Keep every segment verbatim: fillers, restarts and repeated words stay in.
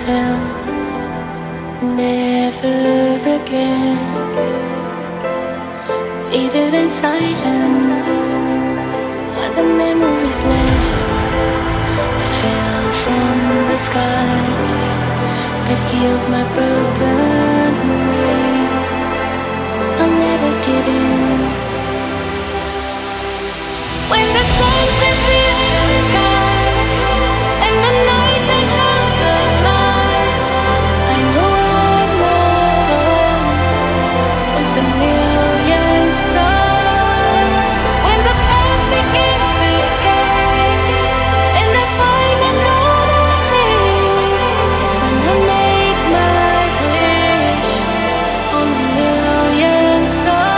felt never again. Faded in silence, are the memories left? I fell from the sky, but healed my broken wings. I'll never give in. When the sun sets in the sky and the night comes alive, I know I'm not alone with a million stars. When the past begins to fade and I find I'm not afraid, that's when I make my wish on a million stars.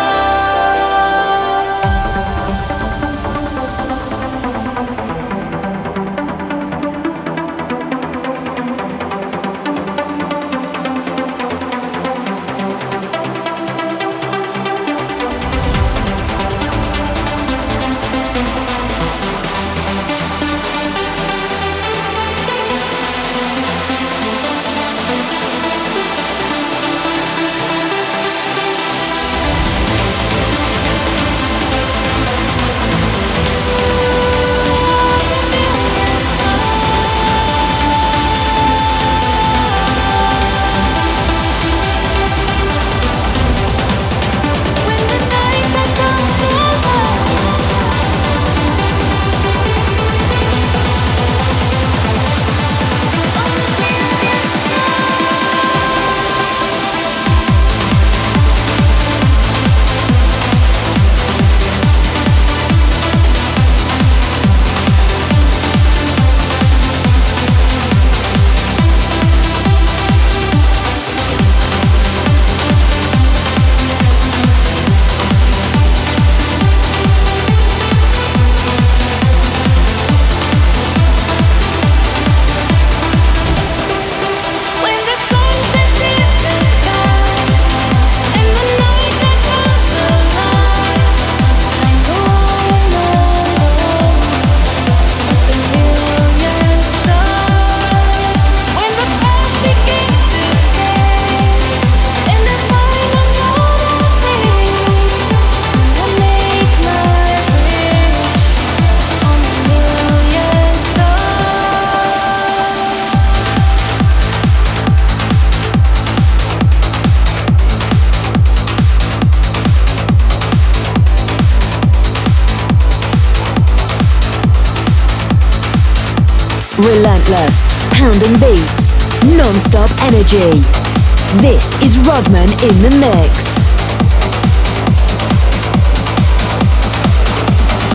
Relentless, pounding beats, non-stop energy. This is Rodman in the mix.